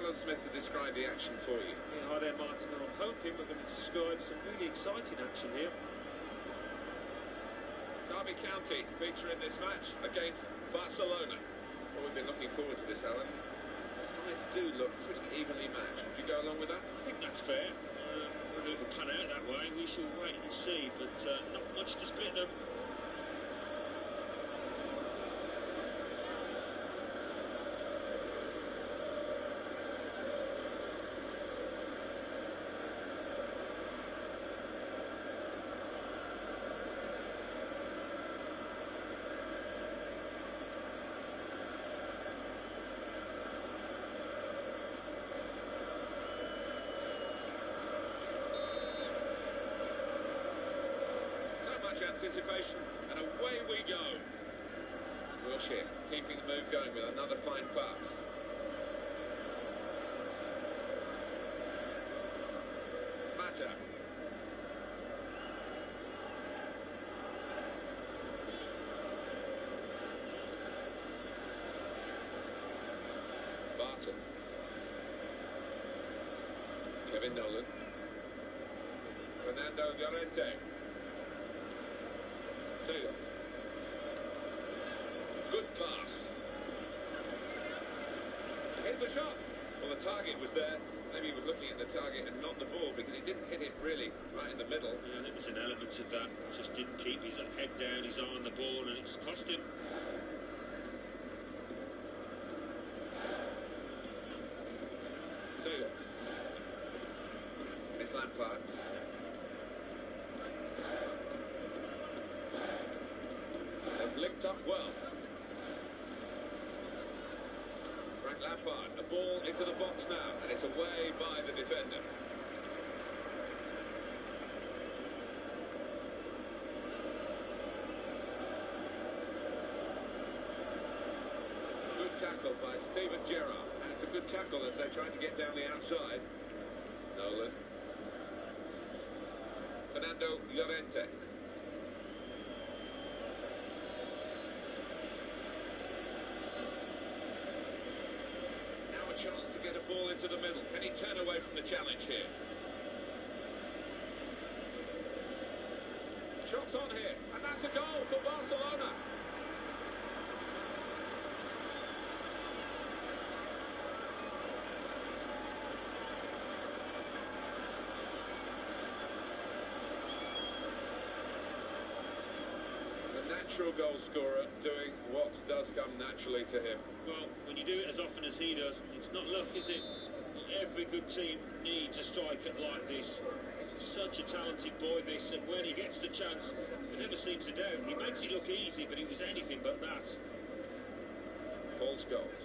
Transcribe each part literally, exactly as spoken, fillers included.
Alan Smith to describe the action for you. Yeah, hi there, Martin. I'm hoping we're going to describe some really exciting action here. Derby County feature in this match against Barcelona. Well, we've been looking forward to this, Alan. The sides do look pretty evenly matched. Would you go along with that? I think that's fair. Uh, whether it will pan out that way, we shall wait and see, but uh, not much to split them. Anticipation, and away we go. Wilshere keeping the move going with another fine pass. Mata. Barton. Kevin Nolan. Fernando Llorente. Good pass. Here's the shot. Well, the target was there. Maybe he was looking at the target and not the ball because he didn't hit it really right in the middle. Yeah, there was an element of that. Just didn't keep his head down, his eye on the ball, and it's cost him. Sailor. It's Lampard. Linked up well. Frank Lampard, a ball into the box now, and it's away by the defender. Good tackle by Steven Gerrard, and it's a good tackle as they try to get down the outside. Nolan. Fernando Llorente. Chance to get a ball into the middle. Can he turn away from the challenge here? Shots on here, and that's a goal for Barcelona. The natural goal scorer doing what does come naturally to him. Well, when you do it as often as he does, it's not luck, is it? Every good team needs a striker like this. Such a talented boy, this, and when he gets the chance, it never seems to doubt. He makes it look easy, but it was anything but that. Paul Scholes.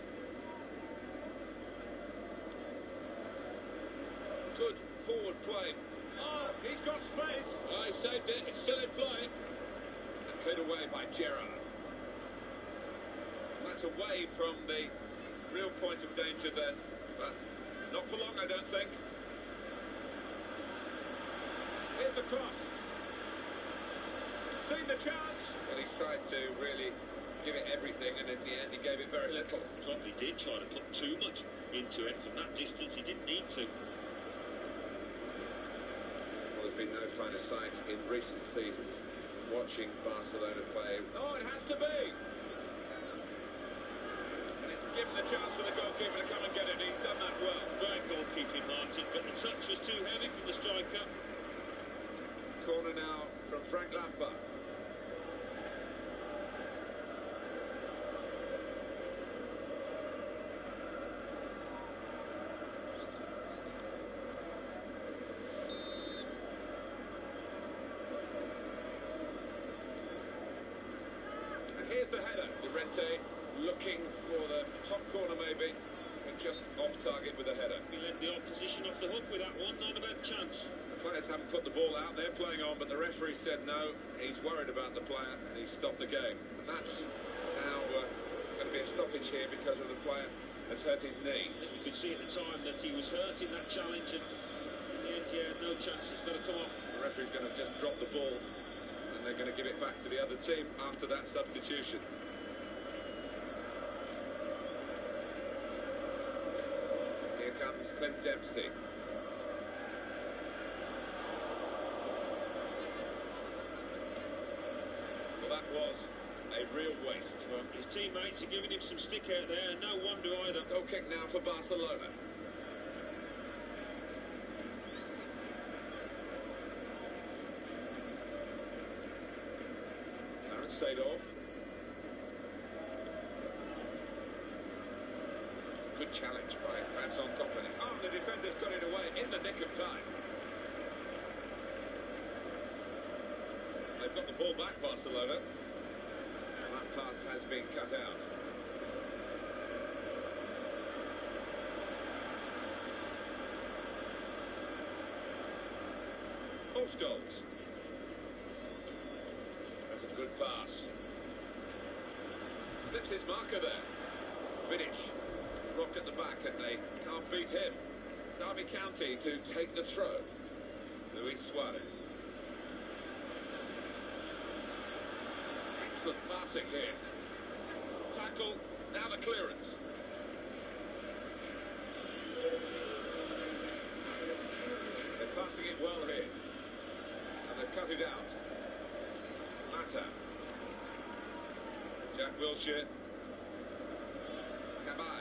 Good forward play. Oh, he's got space. Oh, he saved it. It's still in play. And cleared away by Gerrard. That's away from the real point of danger then, but not for long, I don't think. Here's the cross. Seen the chance. Well, he's tried to really give it everything, and in the end, he gave it very little. Probably did try to put too much into it from that distance. He didn't need to. Well, there's been no finer sight in recent seasons watching Barcelona play. Oh, it has to be. Given the chance for the goalkeeper to come and get it, he's done that well. Great goalkeeping, Martin, but the touch was too heavy from the striker. Corner now from Frank Lampard. And here's the header. Llorente looking for the top corner maybe, but just off target with a header. He let the opposition off the hook with that one, not a bad chance. The players haven't put the ball out, they're playing on, but the referee said no, he's worried about the player, and he's stopped the game. And that's now uh, going to be a stoppage here because of the player has hurt his knee. You could see at the time that he was hurt in that challenge, and in the end, yeah, no chance, it's going to come off. The referee's going to just drop the ball, and they're going to give it back to the other team after that substitution. Clint Dempsey. Well, that was a real waste. Well, his teammates are giving him some stick out there, and no wonder either. Goal kick now for Barcelona. Seedorf. Good challenge by Vincent Kompany. Oh, the defender's got it away in the nick of time. They've got the ball back, Barcelona. And that pass has been cut out. False goals. Good pass. Slips his marker there. Finish. Rock at the back and they can't beat him. Derby County to take the throw. Luis Suarez. Excellent passing here. Tackle. Now the clearance. They're passing it well here. And they've cut it out. Jack Wilshere. Tabai.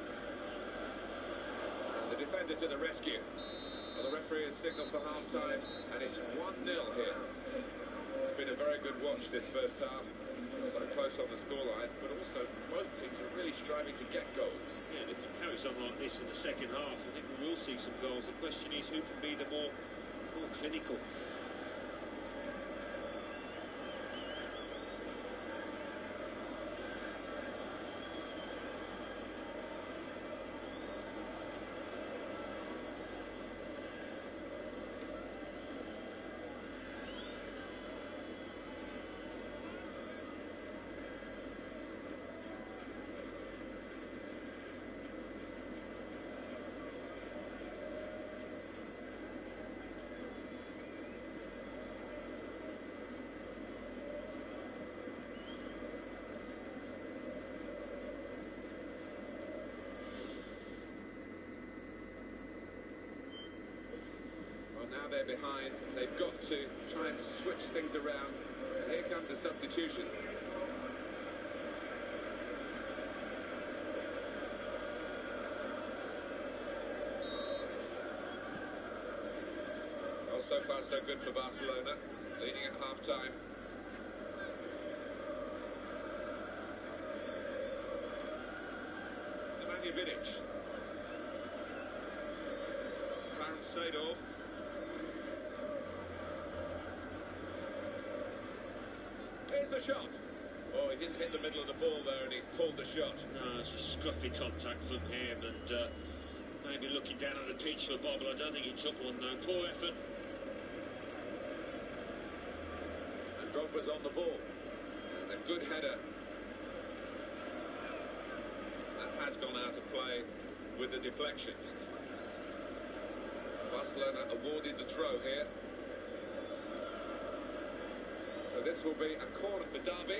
And the defender to the rescue. Well, the referee has signalled for half-time, and it's one nil here. It's been a very good watch this first half. So close on the scoreline, but also both teams are really striving to get goals. Yeah, if it carries on like this in the second half, I think we will see some goals. The question is who can be the more, more clinical. Now they're behind, they've got to try and switch things around, and here comes a substitution. Well, so far so good for Barcelona, leading at half-time. Nemanja Vidic. Clarence Seedorf. Here's the shot. Oh, he didn't hit the middle of the ball there, and he's pulled the shot. No, it's a scruffy contact from him, and uh, maybe looking down at the pitch for Bobble. I don't think he took one, though. Poor effort. And Drogba's on the ball. And a good header. That has gone out of play with the deflection. Barcelona awarded the throw here. So this will be a corner for Derby.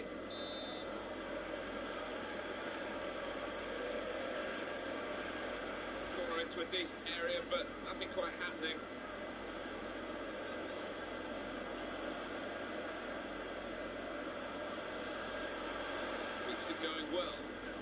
Corner into a decent area, but nothing quite happening. Keeps it going well.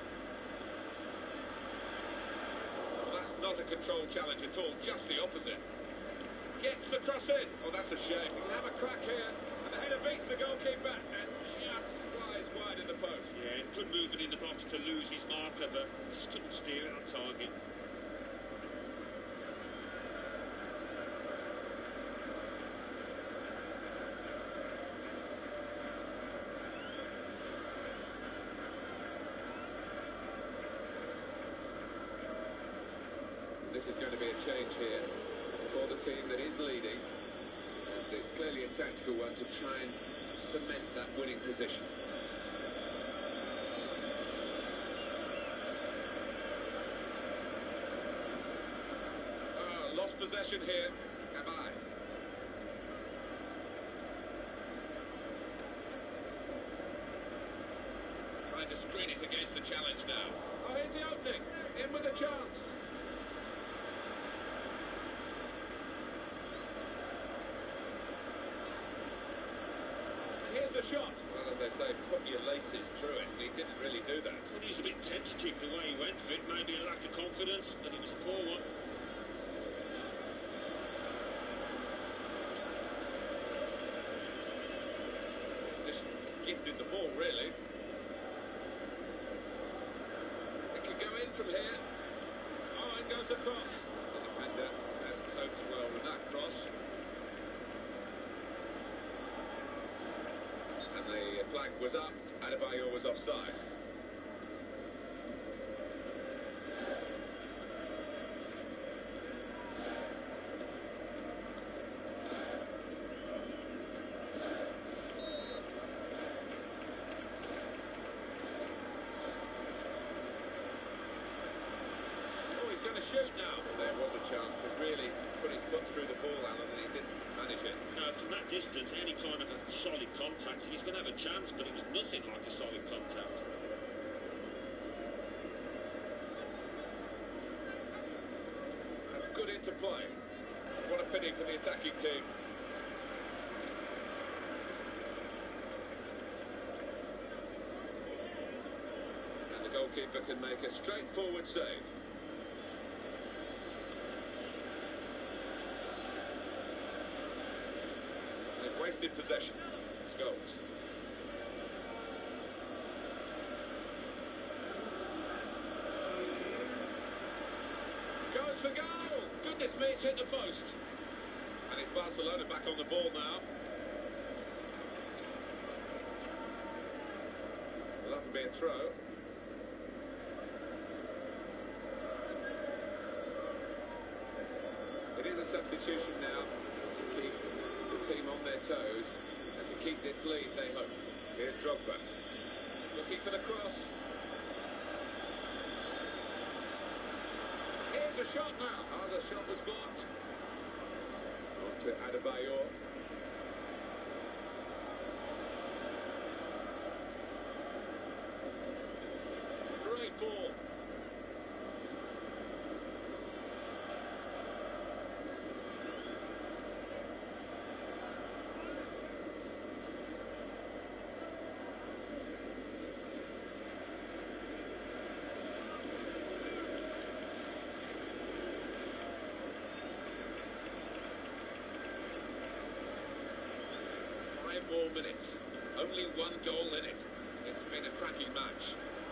Well, that's not a controlled challenge at all, just the opposite. Gets the cross in. Oh, that's a shame. We can have a crack here. The header beats the goalkeeper and just flies wide in the post. Yeah, good movement in the box to lose his marker, but just couldn't steer it on target. This is going to be a change here for the team that is leading. It's clearly a tactical one to try and cement that winning position. Oh, lost possession here. Tabai. Trying to screen it against the challenge now. Oh, here's the opening. In with a chance. a shot. Well, as they say, put your laces through it, and he didn't really do that. Well, he's a bit tentative the way he went for it, maybe a lack of confidence, but it was a poor one. Just gifted the ball, really. It could go in from here. Oh, and goes across. The defender has coped well with that cross. And the flag was up, Adebayor was offside. Oh, he's going to shoot now. There was a chance to really put his foot through the ball, Alan, and he didn't manage it. No, from that distance, any kind of a solid contact, and he's going to have a chance, but it was nothing like a solid contact. That's good interplay. What a pity for the attacking team. And the goalkeeper can make a straightforward save. They've wasted possession. Scholes. Goes for goal! Goodness me, it's hit the post. And it's Barcelona back on the ball now. Will have to be a throw. It is a substitution now to keep the team on their toes and to keep this lead, they hope. Here's Drogba. Looking for the cross. Here's a shot now. Oh, the shot was blocked. On to Adebayor. Great ball. Five more minutes. Only one goal in it. It's been a cracking match.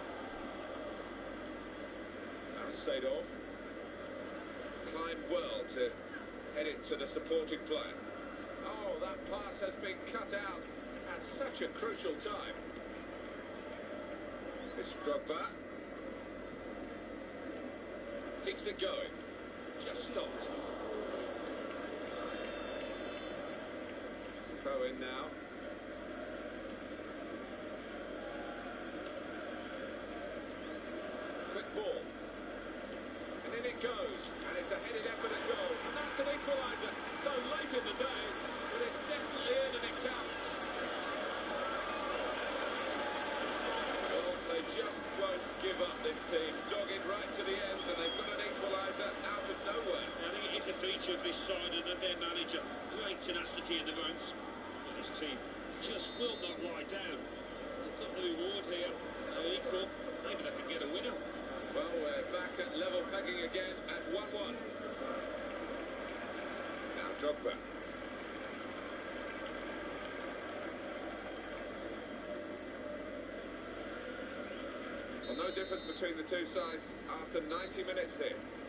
Sadov climbed well to head it to the supporting player. Oh, that pass has been cut out at such a crucial time. It's Drogba. Keeps it going. Just stopped. Throw in now. Quick ball. And in it goes. And it's a headed effort at goal. And that's an equaliser. So late in the day, but it's definitely in and it counts. Well, they just won't give up, this team. Dogged right to the end, and they've got an equaliser out of nowhere. I think it is a feature of this side and of their manager. Great tenacity in the ranks. But this team just will not lie down. They've got the reward here. They're equal. Maybe they can get a winner. Well, we're back at level pegging again at one one. Now Drogba. Well, no difference between the two sides after ninety minutes here.